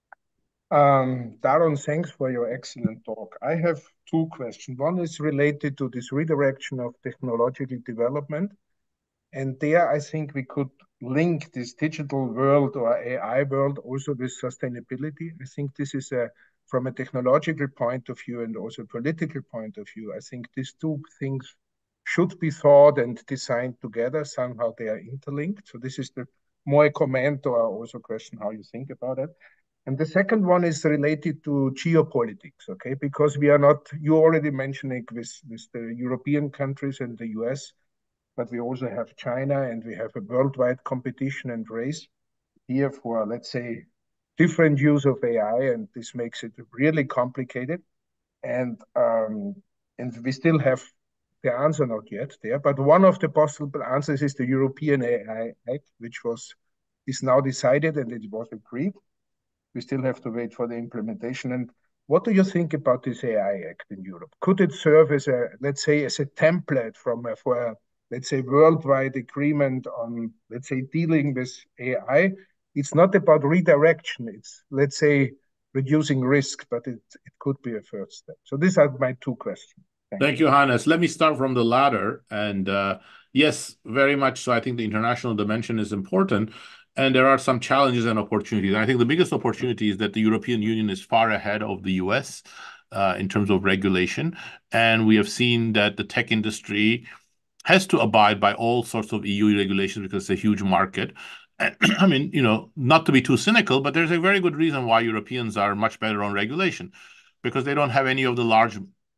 Um, Daron, thanks for your excellent talk. I have two questions. One is related to this redirection of technological development. And there, I think we could link this digital world or A I world also with sustainability. I think this is a, from a technological point of view and also political point of view, I think these two things should be thought and designed together. Somehow they are interlinked. So this is the more a comment or also a question how you think about it. And the second one is related to geopolitics, okay? Because we are not, you already mentioned it with, with the European countries and the U S, but we also have China and we have a worldwide competition and race here for, let's say, different use of A I, and this makes it really complicated. And, um, and we still have the answer not yet there, but one of the possible answers is the European A I Act, which was is now decided and it was agreed. We still have to wait for the implementation. And what do you think about this A I Act in Europe? Could it serve as a, let's say, as a template from a, for a, let's say, worldwide agreement on, let's say, dealing with A I? It's not about redirection. It's, let's say, reducing risk, but it, it could be a first step. So these are my two questions. Thank, Thank you, Hannes. Let me start from the latter. And uh, yes, very much so. I think the international dimension is important. And there are some challenges and opportunities. And I think the biggest opportunity is that the European Union is far ahead of the U S uh, in terms of regulation. And we have seen that the tech industry has to abide by all sorts of E U regulations because it's a huge market. And, I mean, you know, not to be too cynical, but there's a very good reason why Europeans are much better on regulation, because they don't have any of the large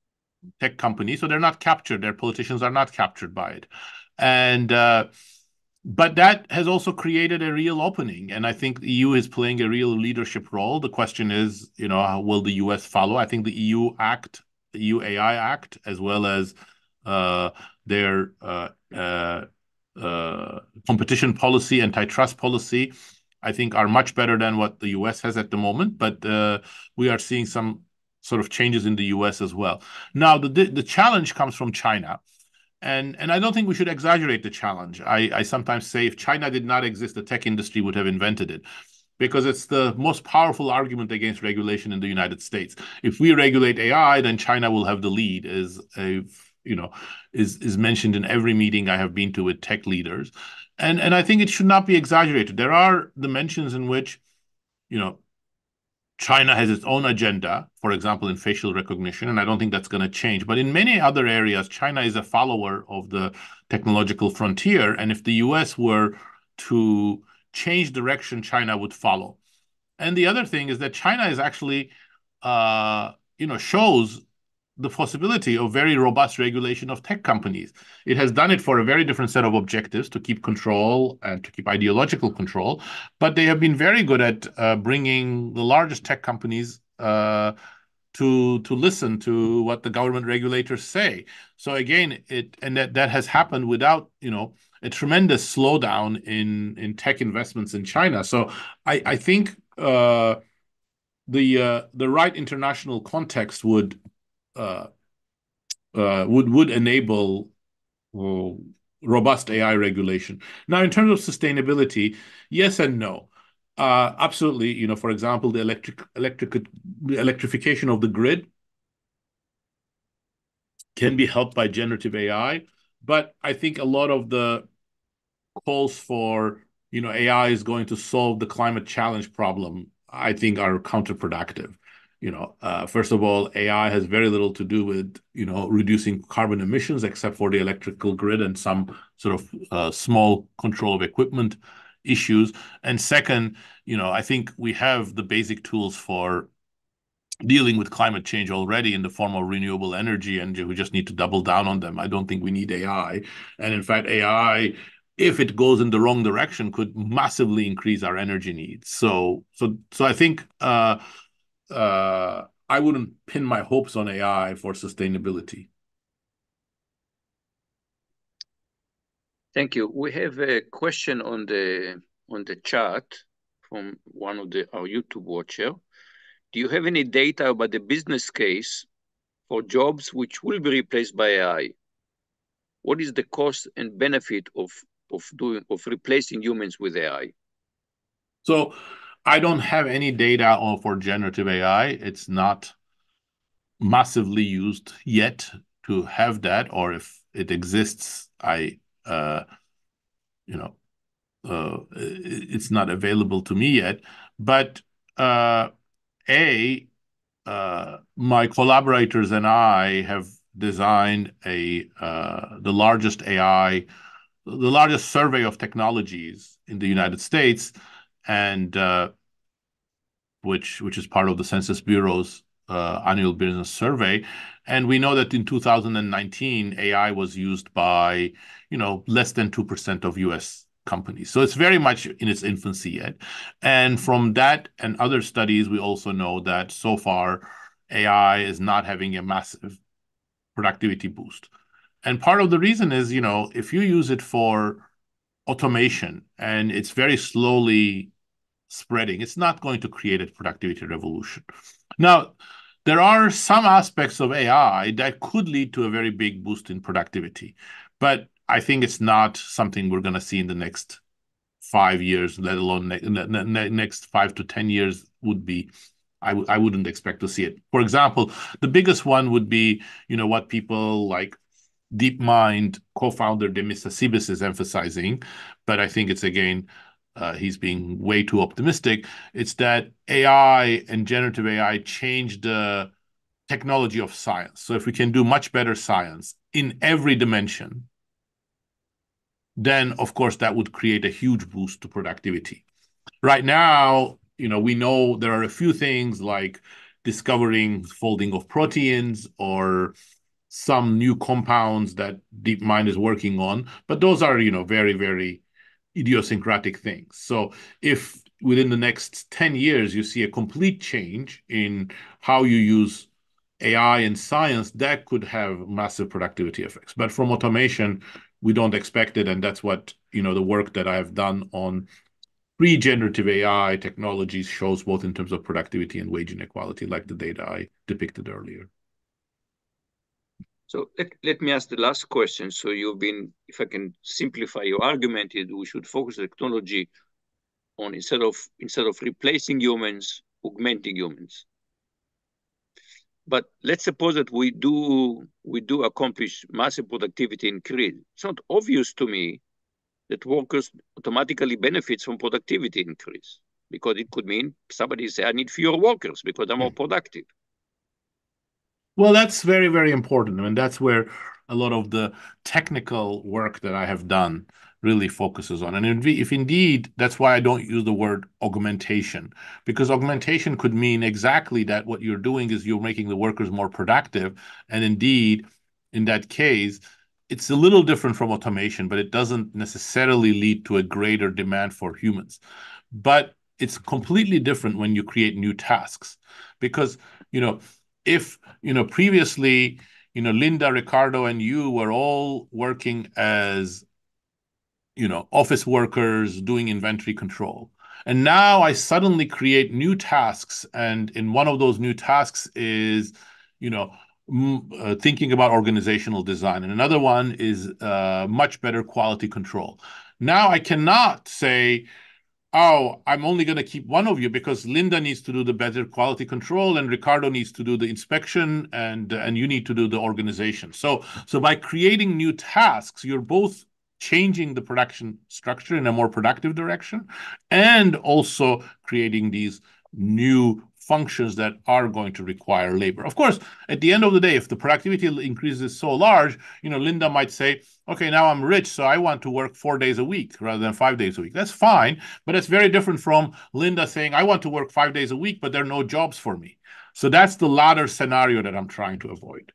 tech companies, so they're not captured. Their politicians are not captured by it. And uh, But that has also created a real opening, and I think the E U is playing a real leadership role. The question is, you know, how will the U S follow? I think the E U Act, the E U A I Act, as well as uh, their uh, uh, uh, competition policy, antitrust policy, I think are much better than what the U S has at the moment. But uh, we are seeing some sort of changes in the U S as well. Now, the the challenge comes from China. And, and I don't think we should exaggerate the challenge. I, I sometimes say if China did not exist, the tech industry would have invented it, because it's the most powerful argument against regulation in the United States. If we regulate A I, then China will have the lead, as a, you know, is, is mentioned in every meeting I have been to with tech leaders. And, and I think it should not be exaggerated. There are dimensions in which, you know, China has its own agenda, for example, in facial recognition, and I don't think that's going to change. But in many other areas, China is a follower of the technological frontier. And if the U S were to change direction, China would follow. And the other thing is that China is actually, uh, you know, shows the possibility of very robust regulation of tech companies. It has done it for a very different set of objectives, to keep control and to keep ideological control, but they have been very good at uh, bringing the largest tech companies uh, to to listen to what the government regulators say. So again, it and that that has happened without, you know, a tremendous slowdown in in tech investments in China. So I I think uh, the uh, the right international context would uh, uh, would would enable well, robust A I regulation. Now, in terms of sustainability, yes and no. Uh, absolutely, you know, for example, the electric electric the electrification of the grid can be helped by generative A I, but I think a lot of the calls for, you know, A I is going to solve the climate challenge problem, I think are counterproductive. You know, uh, first of all, A I has very little to do with, you know, reducing carbon emissions, except for the electrical grid and some sort of uh, small control of equipment issues. And second, you know, I think we have the basic tools for dealing with climate change already in the form of renewable energy, and we just need to double down on them. I don't think we need A I. And in fact, A I, if it goes in the wrong direction, could massively increase our energy needs. So, so, so I think uh, uh, I wouldn't pin my hopes on A I for sustainability. Thank you. We have a question on the on the chat from one of the our YouTube watcher. Do you have any data about the business case for jobs which will be replaced by A I? What is the cost and benefit of of doing of replacing humans with A I? So I don't have any data on for generative A I. It's not massively used yet to have that, or if it exists, I uh, you know, uh, it's not available to me yet. But uh, a uh, my collaborators and I have designed a uh, the largest A I, the largest survey of technologies in the United States, and uh, which which is part of the Census Bureau's uh, annual business survey. And we know that in two thousand nineteen, A I was used by, you know, less than two percent of U S companies. So it's very much in its infancy yet. And from that and other studies, we also know that so far A I is not having a massive productivity boost. And part of the reason is, you know, if you use it for automation and it's very slowly spreading, it's not going to create a productivity revolution. Now, there are some aspects of A I that could lead to a very big boost in productivity, but I think it's not something we're going to see in the next five years, let alone ne ne ne next five to ten years would be, I, w I wouldn't expect to see it. For example, the biggest one would be, you know, what people like DeepMind co-founder Demis Hassabis is emphasizing, but I think it's again, uh, he's being way too optimistic. It's that A I and generative A I change the technology of science. So if we can do much better science in every dimension, then of course that would create a huge boost to productivity. Right now, you know, we know there are a few things like discovering folding of proteins or some new compounds that DeepMind is working on, but those are, you know, very, very idiosyncratic things. So if within the next ten years you see a complete change in how you use A I in science, that could have massive productivity effects. But from automation, we don't expect it, and that's what, you know, the work that I've done on pre-generative A I technologies shows, both in terms of productivity and wage inequality, like the data I depicted earlier. So let, let me ask the last question. So you've been, if I can simplify your argument, is we should focus technology on instead of instead of replacing humans, augmenting humans. But let's suppose that we do we do accomplish massive productivity increase. It's not obvious to me that workers automatically benefits from productivity increase, because it could mean somebody say, I need fewer workers because I'm more productive. Well, that's very, very important. I mean, that's where a lot of the technical work that I have done really focuses on. And if indeed, that's why I don't use the word augmentation, because augmentation could mean exactly that what you're doing is you're making the workers more productive. And indeed, in that case, it's a little different from automation, but it doesn't necessarily lead to a greater demand for humans. But it's completely different when you create new tasks, because, you know, if, you know, previously, you know, Linda, Ricardo, and you were all working as, you know, office workers doing inventory control. And now I suddenly create new tasks. And in one of those new tasks is, you know, uh, thinking about organizational design. And another one is uh, much better quality control. Now I cannot say, oh, I'm only going to keep one of you because Linda needs to do the better quality control and Ricardo needs to do the inspection and, and you need to do the organization. So, so by creating new tasks, you're both changing the production structure in a more productive direction and also creating these new functions that are going to require labor. Of course, at the end of the day, if the productivity increases so large, you know, Linda might say, okay, now I'm rich, so I want to work four days a week rather than five days a week. That's fine, but it's very different from Linda saying, I want to work five days a week, but there are no jobs for me. So that's the latter scenario that I'm trying to avoid.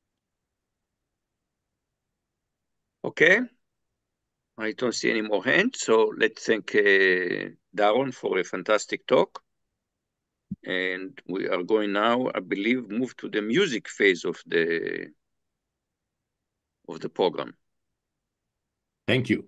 Okay. I don't see any more hands, so let's thank uh, Daron for a fantastic talk. And we are going now, I believe, move to the music phase of the of the program. Thank you.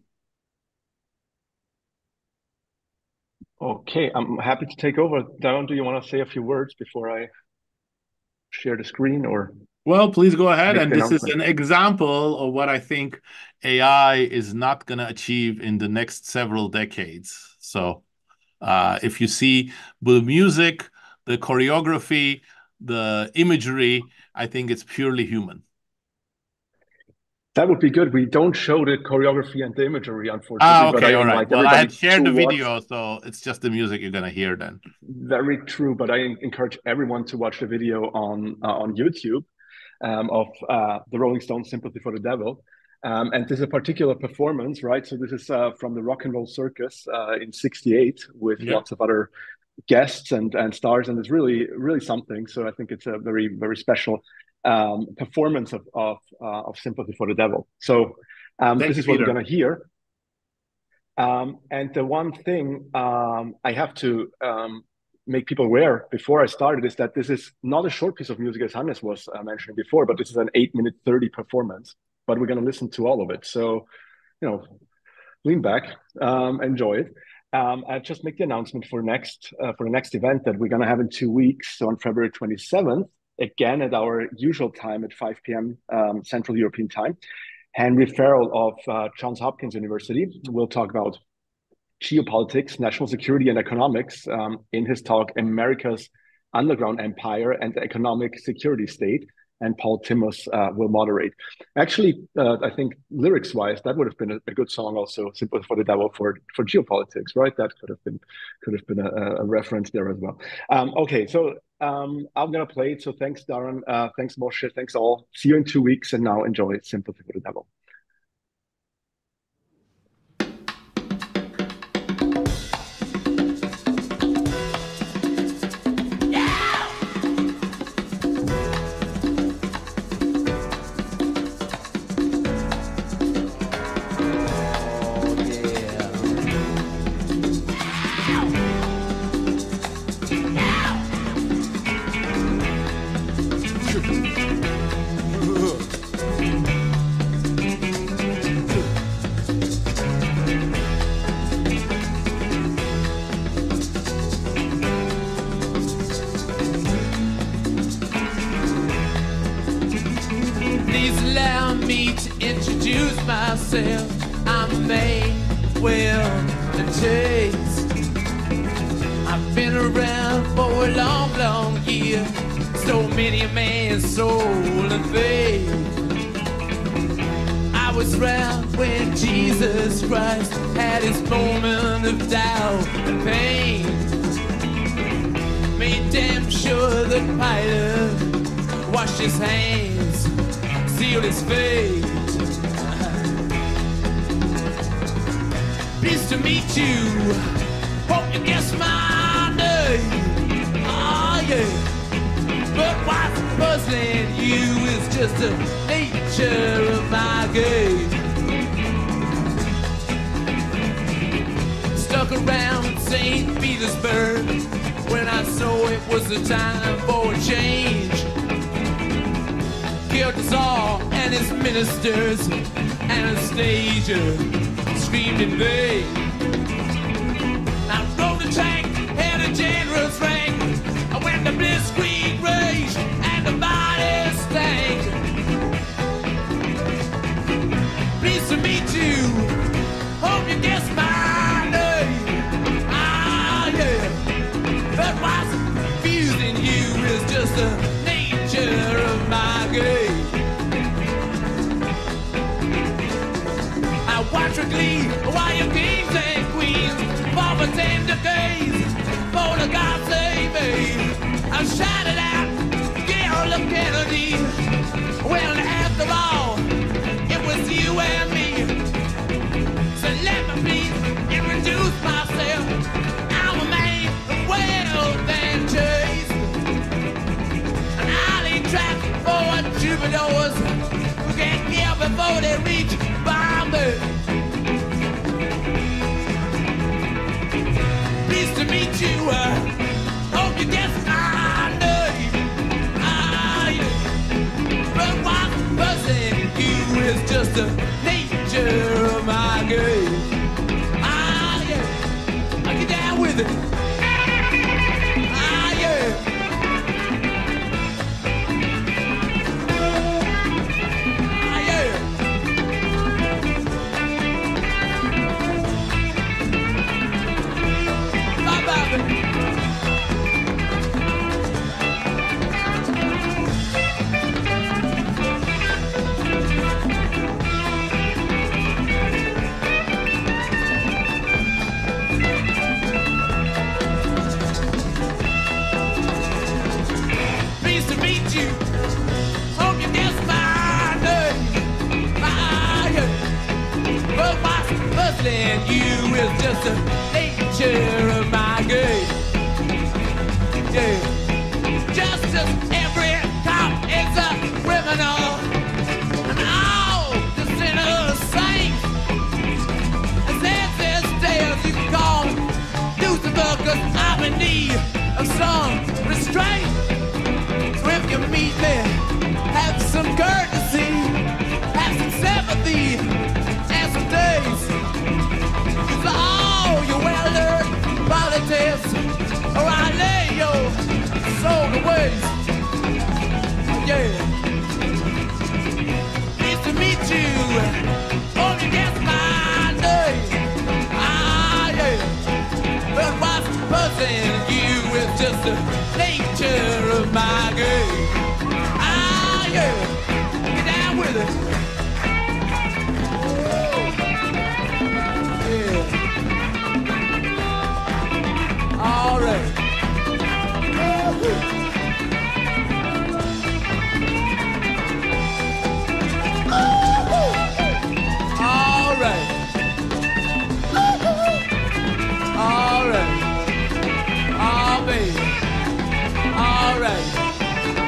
Okay, I'm happy to take over. Daron, do you want to say a few words before I share the screen, or? Well, please go ahead. And this is an example of what I think A I is not going to achieve in the next several decades. So uh, if you see the music, the choreography, the imagery, I think it's purely human. That would be good. We don't show the choreography and the imagery, unfortunately. Ah, okay, but I all right. Well, I had shared the video, watch. So it's just the music you're going to hear then. Very true, but I encourage everyone to watch the video on uh, on YouTube um, of uh, the Rolling Stones' "Sympathy for the Devil." Um, and this is a particular performance, right? So this is uh, from the Rock and Roll Circus uh, in sixty-eight with yep. lots of other guests and, and stars. And it's really, really something. So I think it's a very, very special um, performance of, of, uh, of Sympathy for the Devil. So um, this is what Peter. We're going to hear. Um, and the one thing um, I have to um, make people aware before I started is that this is not a short piece of music, as Hannes was uh, mentioning before, but this is an eight minute thirty performance. But we're going to listen to all of it. So, you know, lean back, um, enjoy it. Um, I'll just make the announcement for next uh, for the next event that we're going to have in two weeks. So on February twenty-seventh, again at our usual time at five p m Um, Central European time, Henry Farrell of uh, Johns Hopkins University will talk about geopolitics, national security, and economics um, in his talk, America's Underground Empire and the Economic Security State. And Paul Timmons uh, will moderate. Actually, uh, I think lyrics-wise, that would have been a, a good song also, "Sympathy for the Devil" for, for geopolitics, right? That could have been could have been a, a reference there as well. Um, okay, so um, I'm gonna play it. So thanks, Daron. Uh, thanks, Moshe. Thanks all. See you in two weeks. And now enjoy "Sympathy for the Devil." I'm a man, well, a taste. I've been around for a long, long year. So many a man's soul and faith. I was around when Jesus Christ had his moment of doubt and pain. Made damn sure that Pilate washed his hands, sealed his fate. Pleased to meet you. Hope you guess my name. Oh yeah. But what's puzzling you is just the nature of my game. Stuck around Saint Petersburg when I saw it was the time for a change. killed us all, and his ministers, Anastasia, screamed in vain. I rode a tank and a generous rank, when the blitzkrieg raged and the body stank. Pleased to meet you, hope you guess my name. Ah, yeah, but what's confusing you is just the nature of my game. I watch with glee while your kings and queens fall for ten decades for the God save me. I shouted out, Gail of Kennedy. Well, after all, it was you and me. So let me please introduce myself. I'm a man of wealth and chase, an alley trap for troubadours who can't kill before they reach Bombay. Pleased to meet you. Uh, hope you guess my name. Ah, yeah. But what's buzzing you is just the nature of my game. Ah, yeah. I get down with it. Ah, yeah. Ah, yeah. Bye, baby. Pleased to meet you. Hope you guess my name. Ah, yeah. But what's puzzling you is just the nature of my game. Yeah. Just as every cop is a criminal, and all the sinners saints. And since this tales you can call Lucifer, 'cause I'm in need of some restraint. So if you meet me, have some courtesy, have some sympathy, and some days. Use all your well-learned politics, or I lay your soul to waste. Yeah. Pleased to meet you. Hope you guess my name. Ah, yeah. But what's buzzing you is just the nature of my game. Ah, yeah. Get down with it. Yeah. All right. All right. All right. Oh, baby. All right.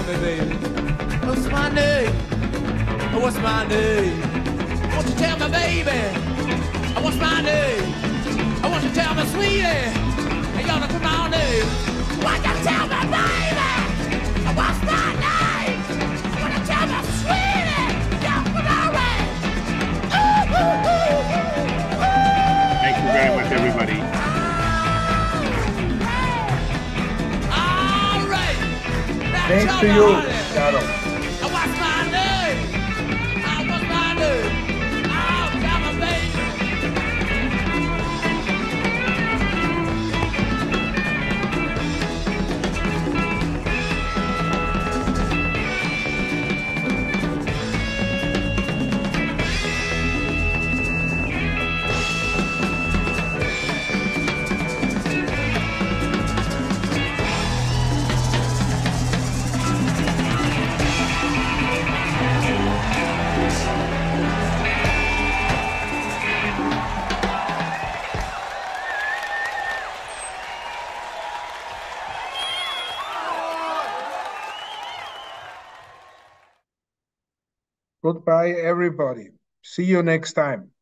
me, baby? What's my name? What's my name? Won't you tell me, baby? What's my name? I want you to tell me, sweetie. Hey, y'all, come on, name. Won't you tell me, baby? What's my name? Won't you tell me, sweetie? Y'all, come on, name. Ooh, ooh, ooh, ooh. Thank you very much, everybody. All right. Now Thanks tell to me, you, honey, Daron. what's my name? What's my name? Oh, tell me, baby. Goodbye, everybody. See you next time.